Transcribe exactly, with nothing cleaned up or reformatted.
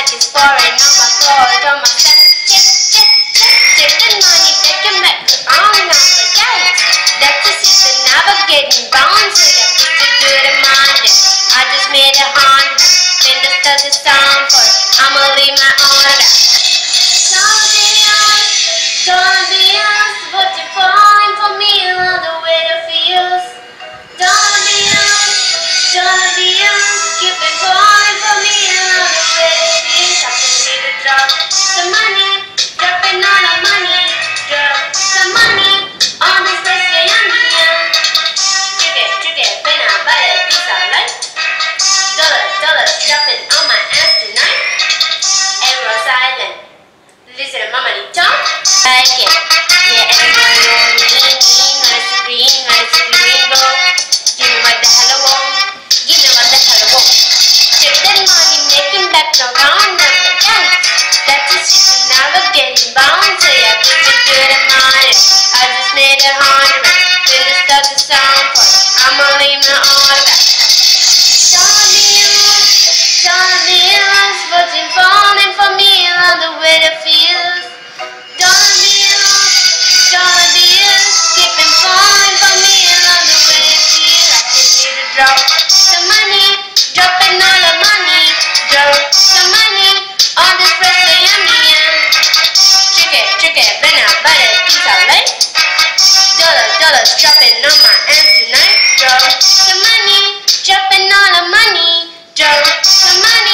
like it's foreign on my floor, on my step. Chip, chip, chip, chip the money, take it back on and on the yikes. That's the system, navigating bounds with it. Used to do the mind. I just made a hundred. Then the stuff the sound for it. I'ma leave my own rap. Don't be honest, don't be honest, but you're falling for me along the way to feels. Don't be honest, don't be honest, keep it falling for me along the way to feels. I just need to drop some money, dropping all the money, drop some money on this place that I'm in. Trick it, trick it, been out by the piece of life. Dollars, dollars, dropping on my ass tonight. Everyone's silent. Listen to my money talk. Like it. Yeah, everyone know me. Wanna see green, wanna see the rainbow. Give me what the hell I want. Give me what the hell I want. Take that money, making back around them. Yikes. That's the system, now we're getting bound. So yeah, get to do the money. I just made a hundred. Then the stuff the sound for it. I'ma leave my own back. Don't be honest, don't be honest, but you're falling for me along the way to feels. Don't be honest, don't be honest, keep on falling for me along the way to feel. I just need to drop some money, dropping all the money, drop some money on this place that I'm in. Trick it, trick it, been out by the piece of life. Dollars, dollars, dropping on my ass tonight. Drop some money, dropping all the money, drop some money.